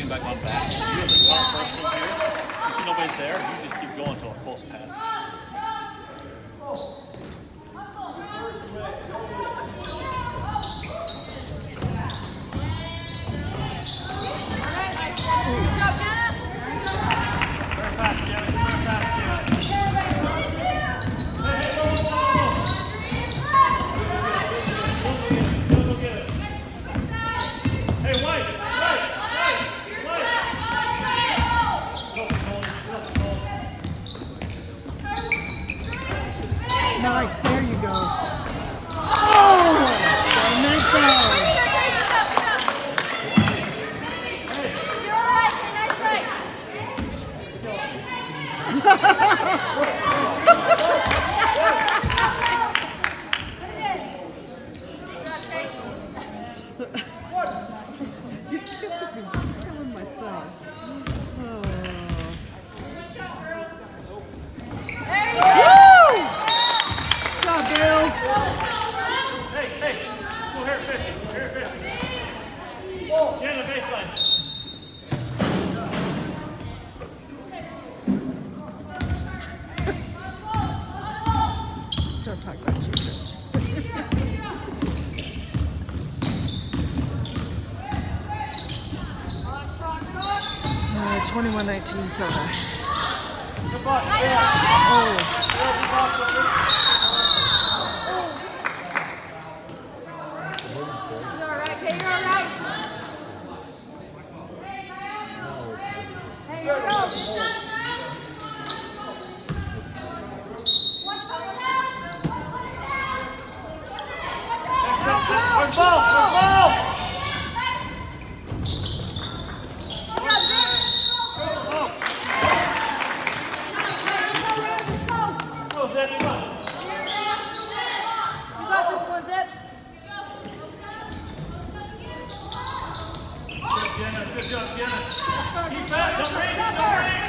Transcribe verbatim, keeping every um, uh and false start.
back on back. You have the top person here. You see nobody's there, you just keep going until a post passage. Nice, there you go. Oh, gotta make those. You're all right, nice try. You're killing, killing myself. Oh. Bill. Hey, hey, go here fifty, here fifty. Jenna, baseline. Don't talk about you, Rich. uh, twenty-one nineteen Soda. Good ball, Oh. Good ball, good ball! Go, Zeb, you got it. You got this one, Zeb. Good, Jenna, good job, Jenna. Keep back, don't reach, don't reach.